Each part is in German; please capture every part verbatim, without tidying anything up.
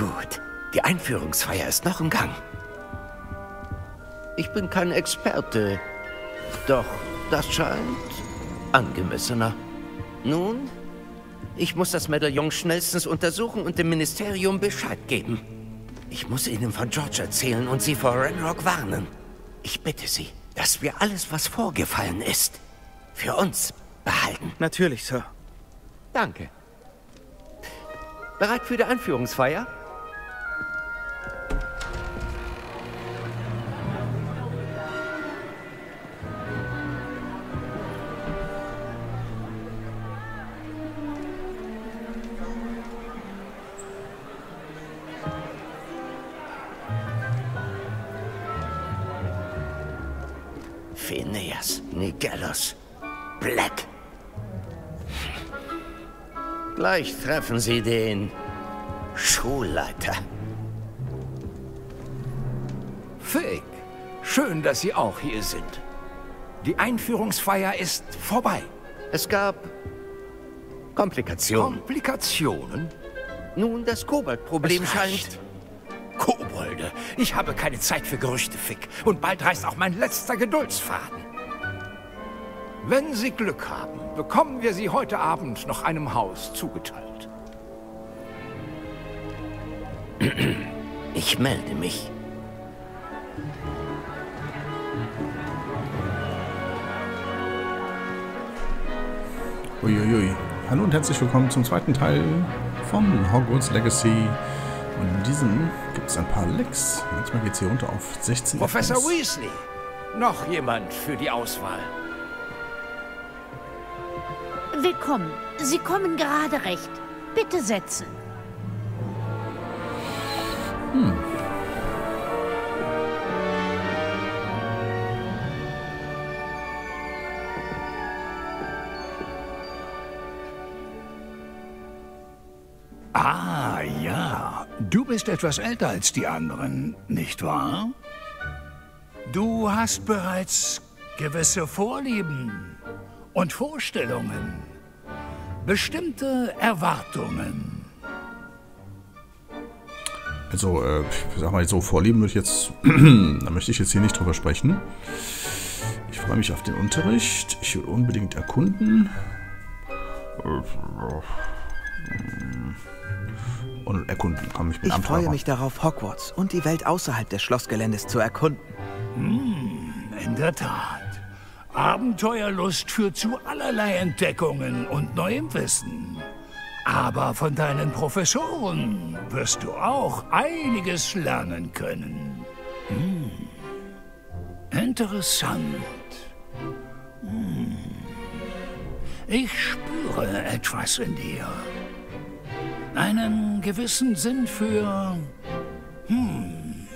Gut. Die Einführungsfeier ist noch im Gang. Ich bin kein Experte. Doch das scheint angemessener. Nun, ich muss das Medaillon schnellstens untersuchen und dem Ministerium Bescheid geben. Ich muss ihnen von George erzählen und sie vor Ranrock warnen. Ich bitte Sie, dass wir alles, was vorgefallen ist, für uns behalten. Natürlich, Sir. Danke. Bereit für die Einführungsfeier? Phineas, Nigellus, Black. Gleich treffen Sie den Schulleiter. Fig, schön, dass Sie auch hier sind. Die Einführungsfeier ist vorbei. Es gab Komplikationen. Komplikationen? Nun, das Kobold-Problem scheint... Kobolde. Ich habe keine Zeit für Gerüchte, Fick. Und bald reißt auch mein letzter Geduldsfaden. Wenn Sie Glück haben, bekommen wir Sie heute Abend noch einem Haus zugeteilt. Ich melde mich. Uiuiui. Hallo und herzlich willkommen zum zweiten Teil von Hogwarts Legacy. Und in diesem gibt es ein paar Lecks. Manchmal geht es hier runter auf sechzehn. Professor Weasley. Noch jemand für die Auswahl. Willkommen. Sie kommen gerade recht. Bitte setzen. Hm. Ah, ja. Du bist etwas älter als die anderen, nicht wahr? Du hast bereits gewisse Vorlieben und Vorstellungen, bestimmte Erwartungen. Also, äh, ich sag mal so, Vorlieben würde ich jetzt, da möchte ich jetzt hier nicht drüber sprechen. Ich freue mich auf den Unterricht. Ich will unbedingt erkunden. Und erkunden, komm, ich bin Ich Abenteurer. freue mich darauf, Hogwarts und die Welt außerhalb des Schlossgeländes zu erkunden. Hm, in der Tat. Abenteuerlust führt zu allerlei Entdeckungen und neuem Wissen. Aber von deinen Professoren wirst du auch einiges lernen können. Hm. Interessant. Hm. Ich spüre etwas in dir. Einen gewissen Sinn für... Hm.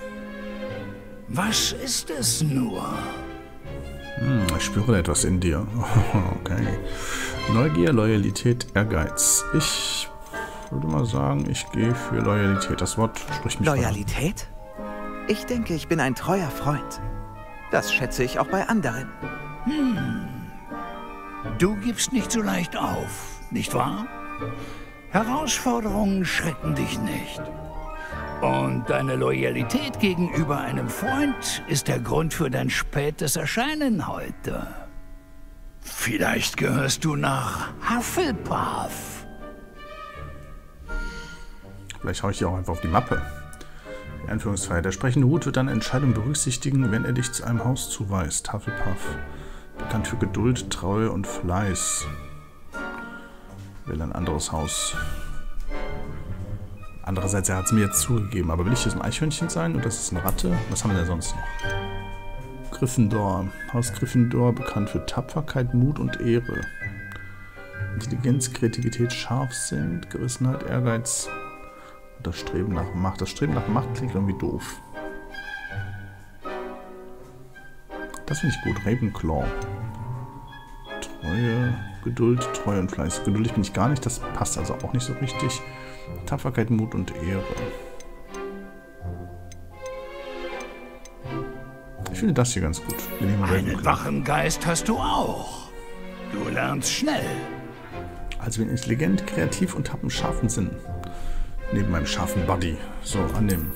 Was ist es nur? Hm, ich spüre etwas in dir. Okay. Neugier, Loyalität, Ehrgeiz. Ich würde mal sagen, ich gehe für Loyalität. Das Wort spricht mich Loyalität? Ich denke, ich bin ein treuer Freund. Das schätze ich auch bei anderen. Hm. Du gibst nicht so leicht auf, nicht wahr? Herausforderungen schrecken dich nicht. Und deine Loyalität gegenüber einem Freund ist der Grund für dein spätes Erscheinen heute. Vielleicht gehörst du nach Hufflepuff. Vielleicht haue ich dir auch einfach auf die Mappe. Die Einführungsfeier. Der sprechende Hut wird deine Entscheidung berücksichtigen, wenn er dich zu einem Haus zuweist. Hufflepuff. Bekannt für Geduld, Treue und Fleiß. Will ein anderes Haus. Andererseits, er hat es mir jetzt zugegeben. Aber will ich jetzt ein Eichhörnchen sein? Und das ist eine Ratte? Was haben wir denn sonst noch? Gryffindor. Haus Gryffindor, bekannt für Tapferkeit, Mut und Ehre. Intelligenz, Kreativität, Scharfsinn, Gerissenheit, Ehrgeiz. Und das Streben nach Macht. Das Streben nach Macht klingt irgendwie doof. Das finde ich gut. Ravenclaw. Treue, Geduld, Treue und Fleiß. Geduldig bin ich gar nicht. Das passt also auch nicht so richtig. Tapferkeit, Mut und Ehre. Ich finde das hier ganz gut. Einen wachen Geist hast du auch. Du lernst schnell. Also bin intelligent, kreativ und habe einen scharfen Sinn. Neben meinem scharfen Buddy. So, annehmen.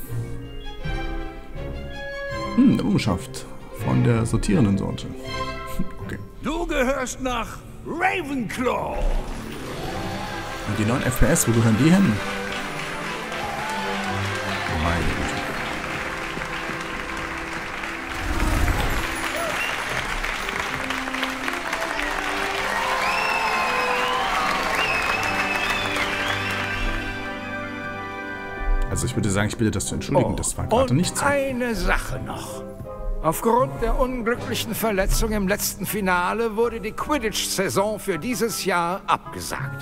Hm, eine Umschaft. Von der sortierenden Sorte. Okay. Du gehörst nach Ravenclaw. Und die neuen F P S, wo gehören die hin? Meine Güte. Also ich würde sagen, ich bitte das zu entschuldigen, das war gerade Und nicht so. eine Sache noch. Aufgrund der unglücklichen Verletzung im letzten Finale wurde die Quidditch-Saison für dieses Jahr abgesagt.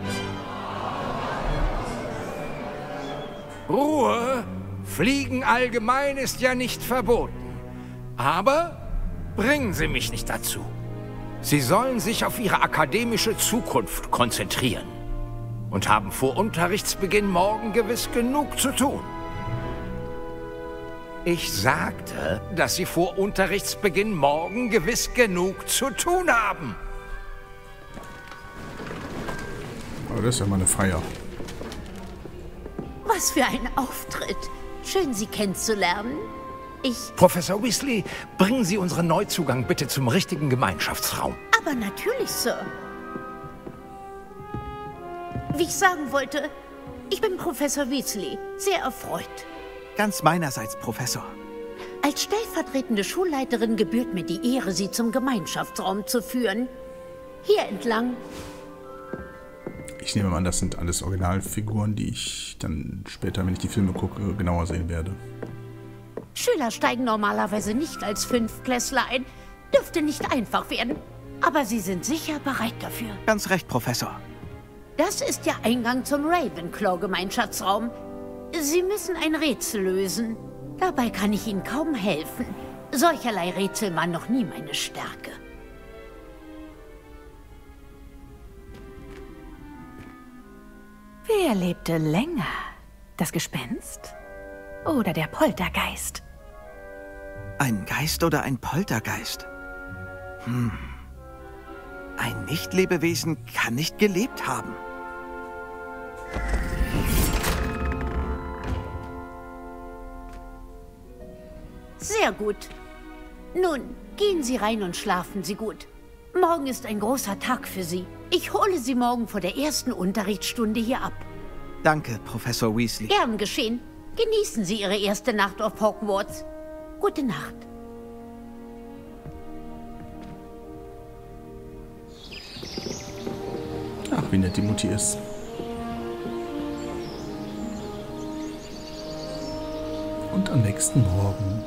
Ruhe, Fliegen allgemein ist ja nicht verboten. Aber bringen Sie mich nicht dazu. Sie sollen sich auf Ihre akademische Zukunft konzentrieren. Und haben vor Unterrichtsbeginn morgen gewiss genug zu tun. Ich sagte, dass Sie vor Unterrichtsbeginn morgen gewiss genug zu tun haben. Aber das ist ja mal eine Feier. Was für ein Auftritt. Schön, Sie kennenzulernen. Ich... Professor Weasley, bringen Sie unseren Neuzugang bitte zum richtigen Gemeinschaftsraum. Aber natürlich, Sir. Wie ich sagen wollte, ich bin Professor Weasley. Sehr erfreut. Ganz meinerseits, Professor. Als stellvertretende Schulleiterin gebührt mir die Ehre, Sie zum Gemeinschaftsraum zu führen. Hier entlang. Ich nehme mal an, das sind alles Originalfiguren, die ich dann später, wenn ich die Filme gucke, genauer sehen werde. Schüler steigen normalerweise nicht als Fünftklässler ein. Dürfte nicht einfach werden. Aber Sie sind sicher bereit dafür. Ganz recht, Professor. Das ist der Eingang zum Ravenclaw-Gemeinschaftsraum. Sie müssen ein Rätsel lösen. Dabei kann ich Ihnen kaum helfen. Solcherlei Rätsel waren noch nie meine Stärke. Wer lebte länger? Das Gespenst oder der Poltergeist? Ein Geist oder ein Poltergeist? Hm. Ein Nicht-Lebewesen kann nicht gelebt haben. Sehr gut. Nun, gehen Sie rein und schlafen Sie gut. Morgen ist ein großer Tag für Sie. Ich hole Sie morgen vor der ersten Unterrichtsstunde hier ab. Danke, Professor Weasley. Gern geschehen. Genießen Sie Ihre erste Nacht auf Hogwarts. Gute Nacht. Ach, wie nett die Mutti ist. Und am nächsten Morgen.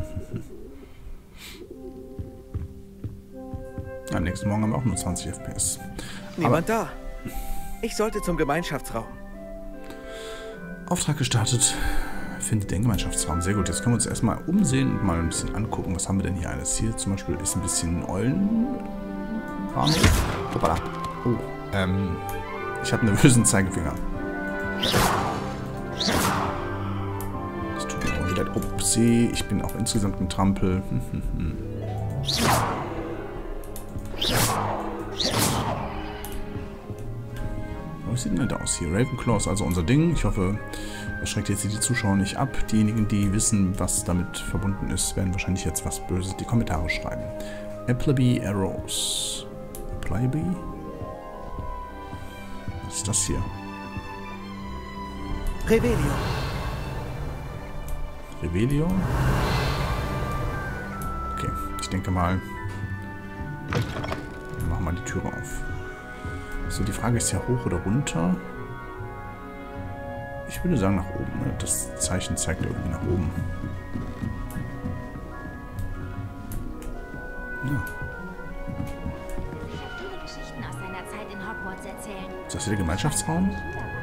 Am nächsten Morgen haben wir auch nur zwanzig F P S. Niemand da. Ich sollte zum Gemeinschaftsraum. Auftrag gestartet. Findet den Gemeinschaftsraum. Sehr gut. Jetzt können wir uns erstmal umsehen und mal ein bisschen angucken. Was haben wir denn hier alles? Hier zum Beispiel ist ein bisschen Eulen. Hoppala. Oh, ähm. Ich habe einen nervösen Zeigefinger. Das tut mir auch wieder leid. Upsi, ich bin auch insgesamt ein Trampel. Hm, hm, hm. Wie sieht denn das aus hier? Ravenclaw ist also unser Ding. Ich hoffe, das schreckt jetzt die Zuschauer nicht ab. Diejenigen, die wissen, was damit verbunden ist, werden wahrscheinlich jetzt was Böses in die Kommentare schreiben. Appleby Arrows. Appleby? Was ist das hier? Revelio. Revelio? Okay, ich denke mal, wir machen mal die Türe auf. So, die Frage ist ja hoch oder runter. Ich würde sagen nach oben. Ne? Das Zeichen zeigt irgendwie nach oben. Ja. Viele Geschichten aus seiner Zeit in Hogwarts erzählen. Ist das hier der Gemeinschaftsraum?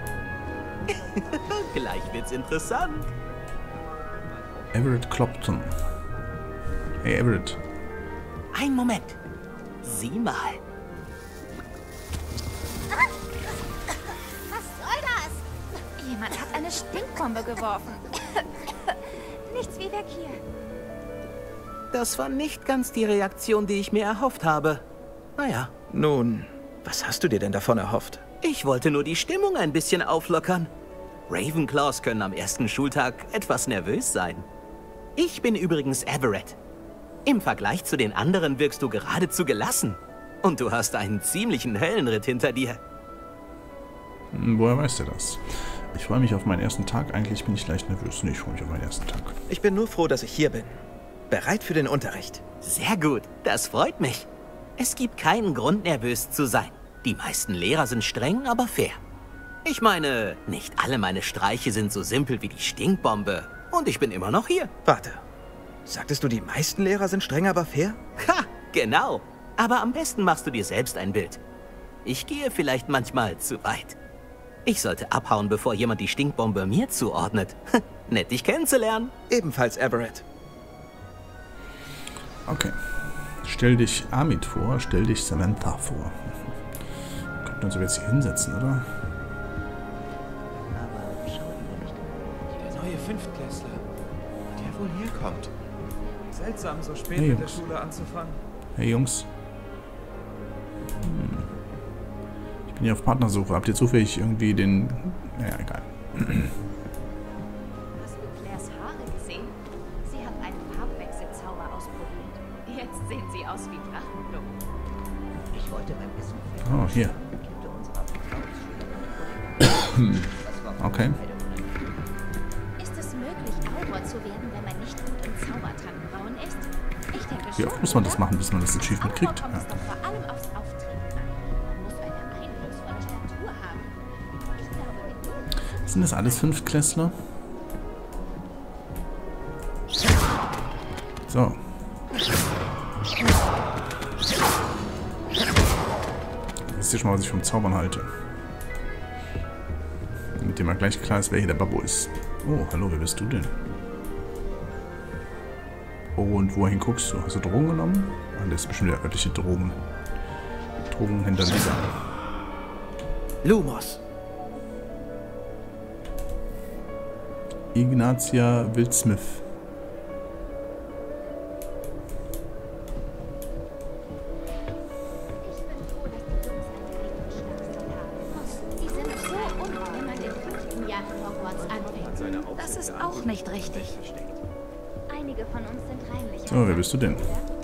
Gleich wird's interessant. Everett Clopton. Hey Everett. Ein Moment. Sieh mal. Was soll das? Jemand hat eine Stinkbombe geworfen. Nichts wie weg hier. Das war nicht ganz die Reaktion, die ich mir erhofft habe. Naja, Nun, was hast du dir denn davon erhofft? ich wollte nur die Stimmung ein bisschen auflockern. Ravenclaws können am ersten Schultag etwas nervös sein. Ich bin übrigens Everett. Im Vergleich zu den anderen wirkst du geradezu gelassen. Und du hast einen ziemlichen Höllenritt hinter dir. Woher weißt du das? Ich freue mich auf meinen ersten Tag. Eigentlich bin ich leicht nervös. Nee, ich freue mich auf meinen ersten Tag. Ich bin nur froh, dass ich hier bin. Bereit für den Unterricht. Sehr gut, das freut mich. Es gibt keinen Grund, nervös zu sein. Die meisten Lehrer sind streng, aber fair. Ich meine, nicht alle meine Streiche sind so simpel wie die Stinkbombe. Und ich bin immer noch hier. Warte. Sagtest du, die meisten Lehrer sind streng, aber fair? Ha, genau. Aber am besten machst du dir selbst ein Bild. Ich gehe vielleicht manchmal zu weit. Ich sollte abhauen, bevor jemand die Stinkbombe mir zuordnet. Nett, dich kennenzulernen. Ebenfalls, Everett. Okay. Stell dich Amit vor, stell dich Samantha vor. Wir könnten uns aber jetzt hier hinsetzen, oder? Der neue Fünftklässler. Der wohl herkommt. Seltsam, so spät Hey, mit der Jungs. Schule anzufangen. Hey Jungs. Hm. Ich bin hier auf Partnersuche. Habt ihr zufällig irgendwie den... Naja, egal. Hast du Claires Haare gesehen? Sie hat einen Farbwechselzauber ausprobiert. Jetzt sehen sie aus wie Drachenblut. Ich wollte beim Besuch... Oh, hier. Okay. Ist es möglich, Auror zu werden, wenn man nicht gut im Zaubertrankenbauen ist? Ich denke Wie schon. oft muss man das machen, bis man das Achievement Auror kriegt? kommt Ja. es doch vor allem aufs Auftreten an. Man muss eine eindrucksvolle Statur haben. Ich glaube, mit ihm Sind das alles Fünftklässler? So. Wisst ihr schon mal, was ich vom Zaubern halte? Mit dem mal gleich klar ist, wer hier der Babbo ist. Oh, hallo, wer bist du denn? Oh, und wohin guckst du? Hast du Drogen genommen? Ah, das ist bestimmt der örtliche Drogen. Drogenhändler Lisa. Lumos. Ignatia Wildsmith. Die sind so unten, wenn man im fünften Jahr Hogwarts anfängt. Das ist auch nicht richtig. Einige von uns sind reinlicher. So, wer bist du denn?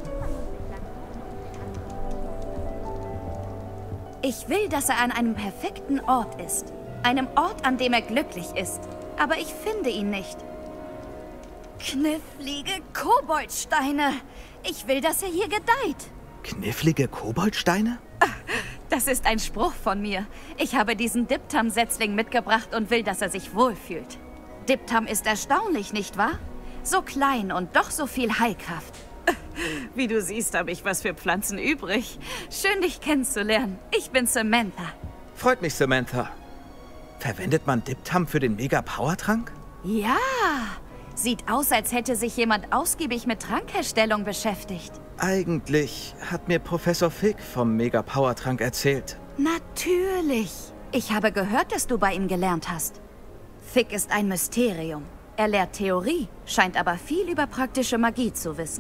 Ich will, dass er an einem perfekten Ort ist. Einem Ort, an dem er glücklich ist. Aber ich finde ihn nicht. Knifflige Koboldsteine. Ich will, dass er hier gedeiht. Knifflige Koboldsteine? Das ist ein Spruch von mir. Ich habe diesen Diptam-Setzling mitgebracht und will, dass er sich wohlfühlt. Diptam ist erstaunlich, nicht wahr? So klein und doch so viel Heilkraft. Wie du siehst, habe ich was für Pflanzen übrig. Schön, dich kennenzulernen. Ich bin Samantha. Freut mich, Samantha. Verwendet man Diptam für den Mega-Power-Trank? Ja, sieht aus, als hätte sich jemand ausgiebig mit Trankherstellung beschäftigt. Eigentlich hat mir Professor Fig vom Mega-Power-Trank erzählt. Natürlich. Ich habe gehört, dass du bei ihm gelernt hast. Fig ist ein Mysterium. Er lehrt Theorie, scheint aber viel über praktische Magie zu wissen.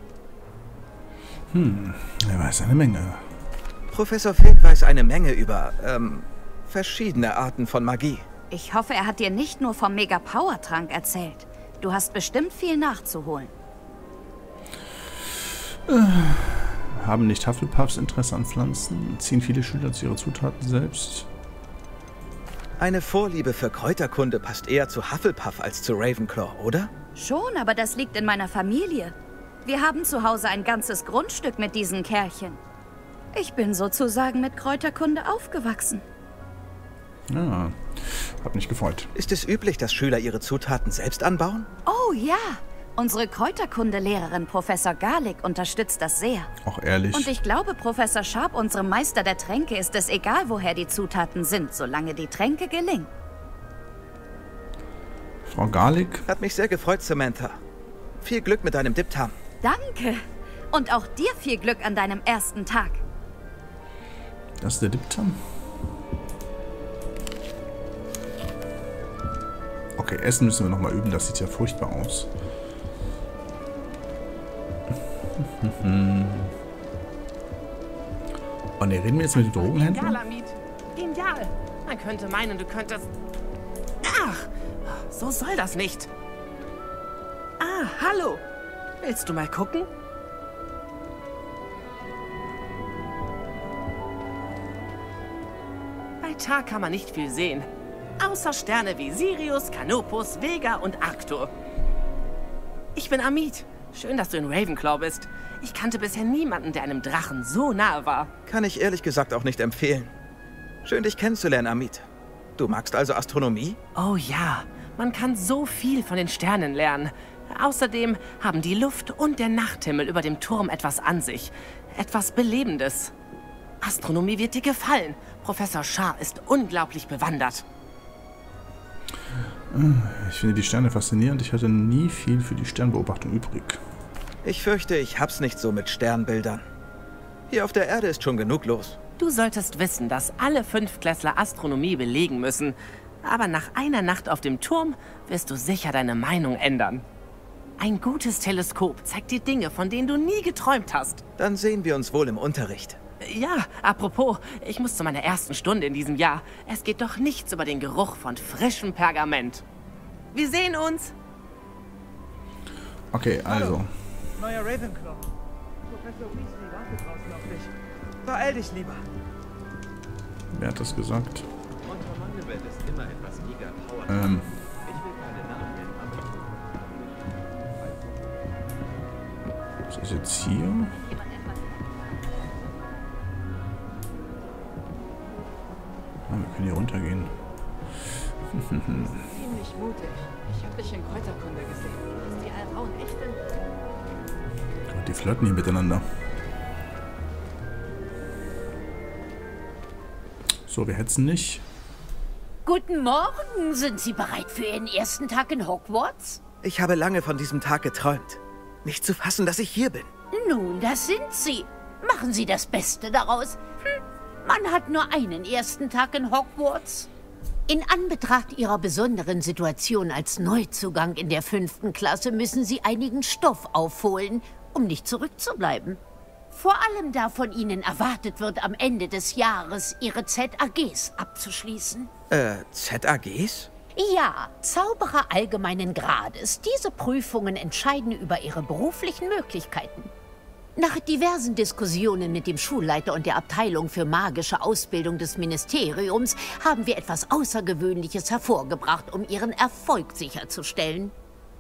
Hm, er weiß eine Menge. Professor Fig weiß eine Menge über, ähm, verschiedene Arten von Magie. Ich hoffe, er hat dir nicht nur vom Mega-Power-Trank erzählt. Du hast bestimmt viel nachzuholen. Äh, haben nicht Hufflepuffs Interesse an Pflanzen? Ziehen viele Schüler zu ihre Zutaten selbst? Eine Vorliebe für Kräuterkunde passt eher zu Hufflepuff als zu Ravenclaw, oder? Schon, aber das liegt in meiner Familie. Wir haben zu Hause ein ganzes Grundstück mit diesen Kerlchen. Ich bin sozusagen mit Kräuterkunde aufgewachsen. Ja, hab mich gefreut. Ist es üblich, dass Schüler ihre Zutaten selbst anbauen? Oh ja, unsere Kräuterkundelehrerin Professor Garlick unterstützt das sehr. Auch ehrlich. Und ich glaube, Professor Sharp, unserem Meister der Tränke, ist es egal, woher die Zutaten sind, solange die Tränke gelingen. Frau Garlick? Hat mich sehr gefreut, Samantha. Viel Glück mit deinem Diptam. Danke. Und auch dir viel Glück an deinem ersten Tag. Das ist der Diptam? Okay, Essen müssen wir nochmal üben. Das sieht ja furchtbar aus. Oh ne, reden wir jetzt mit dem Drogenhändler? Genial, Amit. Genial. Man könnte meinen, du könntest... Ah! Ach, so soll das nicht. Ah, hallo. Willst du mal gucken? Bei Tag kann man nicht viel sehen. Außer Sterne wie Sirius, Canopus, Vega und Arctur. Ich bin Amit. Schön, dass du in Ravenclaw bist. Ich kannte bisher niemanden, der einem Drachen so nahe war. Kann ich ehrlich gesagt auch nicht empfehlen. Schön, dich kennenzulernen, Amit. Du magst also Astronomie? Oh ja, man kann so viel von den Sternen lernen. Außerdem haben die Luft und der Nachthimmel über dem Turm etwas an sich. Etwas Belebendes. Astronomie wird dir gefallen. Professor Shah ist unglaublich bewandert. Ich finde die Sterne faszinierend. Ich hatte nie viel für die Sternbeobachtung übrig. Ich fürchte, ich hab's nicht so mit Sternbildern. Hier auf der Erde ist schon genug los. Du solltest wissen, dass alle Fünftklässler Astronomie belegen müssen. Aber nach einer Nacht auf dem Turm wirst du sicher deine Meinung ändern. Ein gutes Teleskop zeigt dir Dinge, von denen du nie geträumt hast. Dann sehen wir uns wohl im Unterricht. Ja, apropos, ich muss zu meiner ersten Stunde in diesem Jahr. Es geht doch nichts über den Geruch von frischem Pergament. Wir sehen uns. Okay, also. Hallo. Neuer Ravenclaw. Professor Weasley wartet draußen auf dich. Beeil dich lieber. Wer hat das gesagt? Unter Mandelwelt ist immer etwas mega Power. Ähm. Ich will keine Namen nennen, aber... Was ist jetzt hier? Ah, wir können hier runtergehen. Ziemlich mutig. Ich habe dich in Kräuterkunde gesehen. Dass die Alraun echt sind. Die flirten hier miteinander. So, wir hetzen nicht. Guten Morgen. Sind Sie bereit für Ihren ersten Tag in Hogwarts? Ich habe lange von diesem Tag geträumt. Nicht zu fassen, dass ich hier bin. Nun, das sind Sie. Machen Sie das Beste daraus. Hm. Man hat nur einen ersten Tag in Hogwarts. In Anbetracht Ihrer besonderen Situation als Neuzugang in der fünften Klasse müssen Sie einigen Stoff aufholen, um nicht zurückzubleiben. Vor allem, da von Ihnen erwartet wird, am Ende des Jahres Ihre Z A Gs abzuschließen. Äh, Z A Gs? Ja, Zauberer allgemeinen Grades. Diese Prüfungen entscheiden über Ihre beruflichen Möglichkeiten. Nach diversen Diskussionen mit dem Schulleiter und der Abteilung für magische Ausbildung des Ministeriums haben wir etwas Außergewöhnliches hervorgebracht, um Ihren Erfolg sicherzustellen.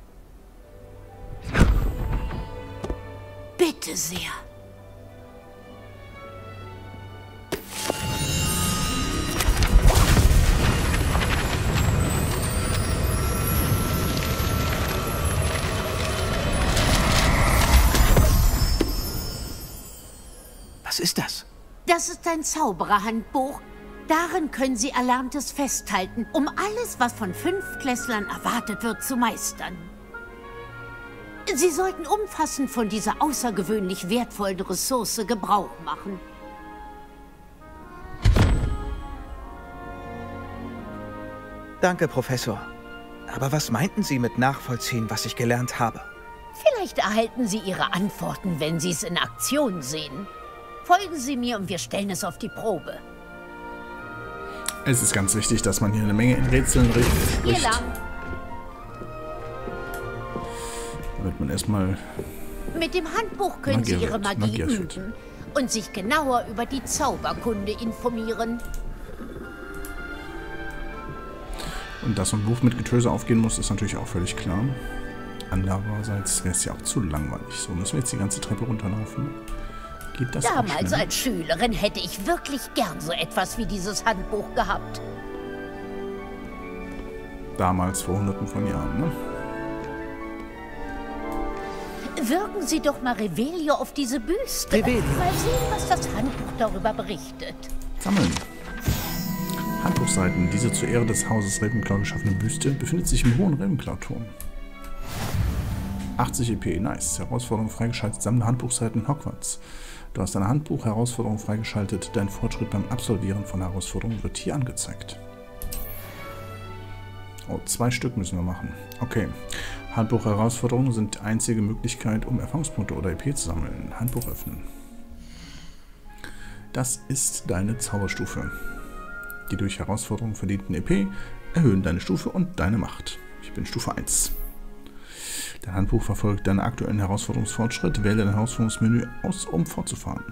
Bitte sehr. Was ist das? Das ist ein Zaubererhandbuch. Darin können Sie Erlerntes festhalten, um alles, was von Fünftklässlern erwartet wird, zu meistern. Sie sollten umfassend von dieser außergewöhnlich wertvollen Ressource Gebrauch machen. Danke, Professor. Aber was meinten Sie mit nachvollziehen, was ich gelernt habe? Vielleicht erhalten Sie Ihre Antworten, wenn Sie es in Aktion sehen. Folgen Sie mir und wir stellen es auf die Probe. Es ist ganz wichtig, dass man hier eine Menge in Rätseln spricht. Hier lang. Damit man erstmal... Mit dem Handbuch können Magier Sie Ihre wird, Magie Magier üben wird. und sich genauer über die Zauberkunde informieren. Und dass so ein Buch mit Getöse aufgehen muss, ist natürlich auch völlig klar. Andererseits wäre es ja auch zu langweilig. So, müssen wir jetzt die ganze Treppe runterlaufen. Geht das Damals auch als Schülerin hätte ich wirklich gern so etwas wie dieses Handbuch gehabt. Damals, vor hunderten von Jahren, ne? Wirken Sie doch mal Revelio auf diese Büste. Revelio. Mal sehen, was das Handbuch darüber berichtet. Sammeln. Handbuchseiten. Diese zur Ehre des Hauses Ravenclaw geschaffene Büste befindet sich im Hohen Ravenclaw-Turm. achtzig E P, nice. Herausforderung freigeschaltet. Sammle Handbuchseiten Hogwarts. Du hast eine Handbuch-Herausforderung freigeschaltet. Dein Fortschritt beim Absolvieren von Herausforderungen wird hier angezeigt. Oh, zwei Stück müssen wir machen. Okay. Handbuch-Herausforderungen sind die einzige Möglichkeit, um Erfahrungspunkte oder E P zu sammeln. Handbuch öffnen. Das ist deine Zauberstufe. Die durch Herausforderungen verdienten E P erhöhen deine Stufe und deine Macht. Ich bin Stufe eins. Dein Handbuch verfolgt deinen aktuellen Herausforderungsfortschritt. Wähle dein Herausforderungsmenü aus, um fortzufahren.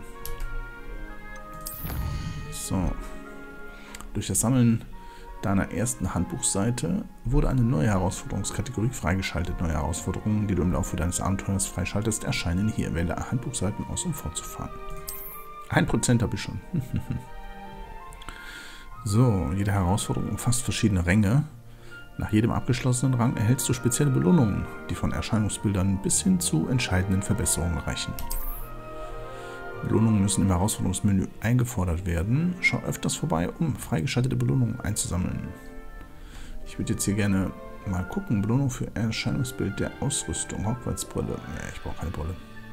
So. Durch das Sammeln deiner ersten Handbuchseite wurde eine neue Herausforderungskategorie freigeschaltet. Neue Herausforderungen, die du im Laufe deines Abenteuers freischaltest, erscheinen hier. Wähle Handbuchseiten aus, um fortzufahren. ein Prozent habe ich schon. So, jede Herausforderung umfasst verschiedene Ränge. Nach jedem abgeschlossenen Rang erhältst du spezielle Belohnungen, die von Erscheinungsbildern bis hin zu entscheidenden Verbesserungen reichen. Belohnungen müssen im Herausforderungsmenü eingefordert werden. Schau öfters vorbei, um freigeschaltete Belohnungen einzusammeln. Ich würde jetzt hier gerne mal gucken. Belohnung für Erscheinungsbild der Ausrüstung. Hogwarts-Brille. Ja, ich brauche keine Brille.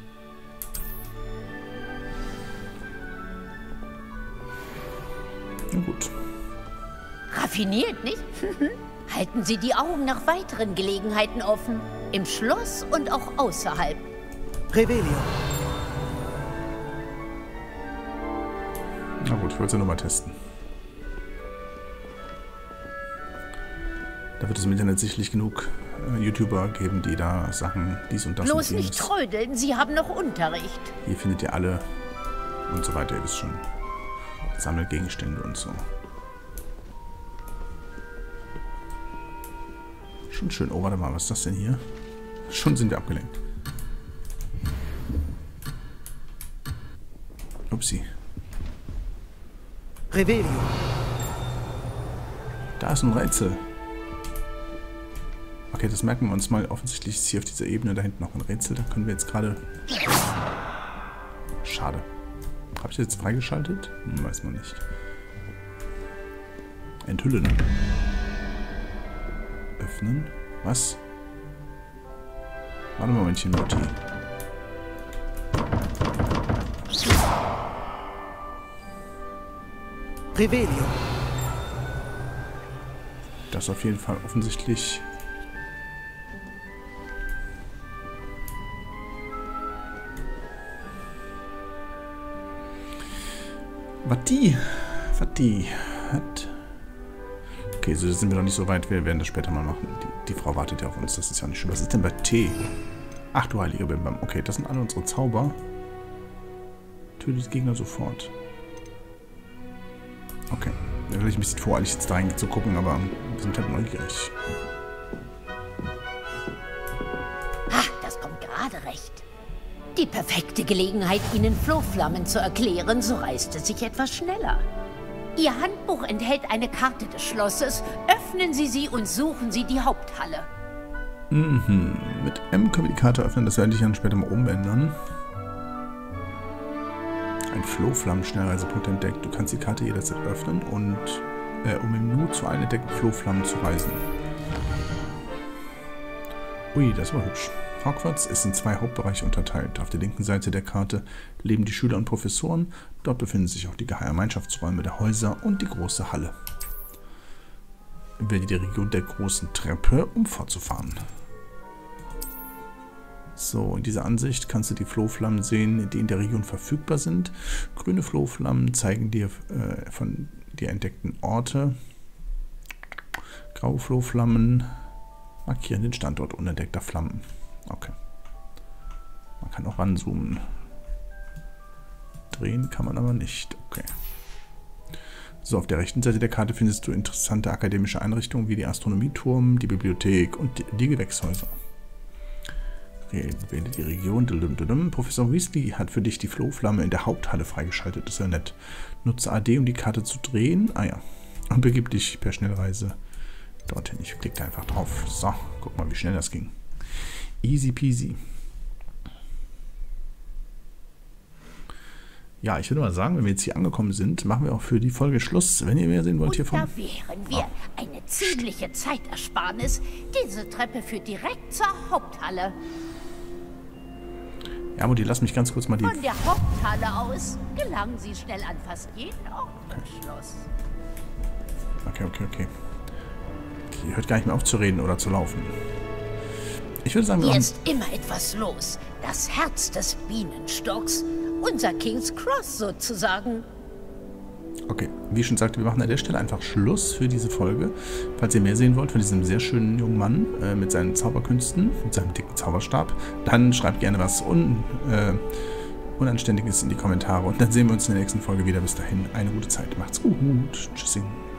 Na gut. Raffiniert, nicht? Halten Sie die Augen nach weiteren Gelegenheiten offen. Im Schloss und auch außerhalb. Revelio. Na gut, ich wollte es ja nur mal testen. Da wird es im Internet sicherlich genug äh, YouTuber geben, die da Sachen, dies und das Bloß und nicht trödeln, Sie haben noch Unterricht. Hier findet ihr alle und so weiter, ihr wisst schon. Sammelgegenstände und so. Schon schön. Oh, warte mal, was ist das denn hier? Schon sind wir abgelenkt. Upsi. Revelio. Da ist ein Rätsel. Okay, das merken wir uns mal. Offensichtlich ist hier auf dieser Ebene da hinten noch ein Rätsel. Da können wir jetzt gerade... Schade. Habe ich das jetzt freigeschaltet? Hm, weiß man nicht. Enthüllen. Öffnen. Was? Warte mal, Momentchen, Mutti. Revelio. Das ist auf jeden Fall offensichtlich... Was die? Was die hat... Okay, so sind wir noch nicht so weit. Wir werden das später mal machen. Die, die Frau wartet ja auf uns. Das ist ja nicht schön. Was ist denn bei T? Ach du heilige Bimbam. Okay, das sind alle unsere Zauber. Tötet Gegner sofort. Okay. Ja, vielleicht ein bisschen voreilig jetzt da rein zu gucken, aber wir sind halt neugierig. Ha, das kommt gerade recht. Die perfekte Gelegenheit, Ihnen Flohflammen zu erklären, so reißt es sich etwas schneller. Ihr Handbuch enthält eine Karte des Schlosses. Öffnen Sie sie und suchen Sie die Haupthalle. Mhm. Mit M können wir die Karte öffnen. Das werde ich dann später mal umändern. Ein Flohflammen-Schnellreisepunkt entdeckt. Du kannst die Karte jederzeit öffnen, und äh, um im Nu zu allen entdeckten Flohflammen zu reisen. Ui, das war hübsch. Hogwarts ist in zwei Hauptbereiche unterteilt. Auf der linken Seite der Karte leben die Schüler und Professoren. Dort befinden sich auch die Gemeinschaftsräume der Häuser und die große Halle. Wähle die Region der großen Treppe, um fortzufahren. So, in dieser Ansicht kannst du die Flohflammen sehen, die in der Region verfügbar sind. Grüne Flohflammen zeigen dir äh, von dir entdeckten Orte. Graue Flohflammen markieren den Standort unentdeckter Flammen. Okay. Man kann auch ranzoomen. Drehen kann man aber nicht. Okay. So, auf der rechten Seite der Karte findest du interessante akademische Einrichtungen wie die Astronomieturm, die Bibliothek und die Gewächshäuser. Wähle die Region. Professor Weasley hat für dich die Flohflamme in der Haupthalle freigeschaltet. Das ist ja nett. Nutze A D, um die Karte zu drehen. Ah ja. Und begib dich per Schnellreise dorthin. Ich klicke einfach drauf. So, guck mal, wie schnell das ging. Easy peasy. Ja, ich würde mal sagen, wenn wir jetzt hier angekommen sind, machen wir auch für die Folge Schluss. Wenn ihr mehr sehen wollt, und hiervon. Da wären wir. Oh. Eine ziemliche Zeitersparnis. Diese Treppe führt direkt zur Haupthalle. Ja, Mutti, lass mich ganz kurz mal die... Von der Haupthalle aus gelangen Sie schnell an fast jeden Ort im Schloss. Okay, okay, okay. Die hört gar nicht mehr auf zu reden oder zu laufen. Ich würde sagen, wir Hier ist immer etwas los. Das Herz des Bienenstocks. Unser King's Cross sozusagen. Okay, wie ich schon sagte, wir machen an der Stelle einfach Schluss für diese Folge. Falls ihr mehr sehen wollt von diesem sehr schönen jungen Mann äh, mit seinen Zauberkünsten, mit seinem dicken Zauberstab, dann schreibt gerne was un, äh, Unanständiges in die Kommentare und dann sehen wir uns in der nächsten Folge wieder. Bis dahin, eine gute Zeit. Macht's gut. Tschüssing.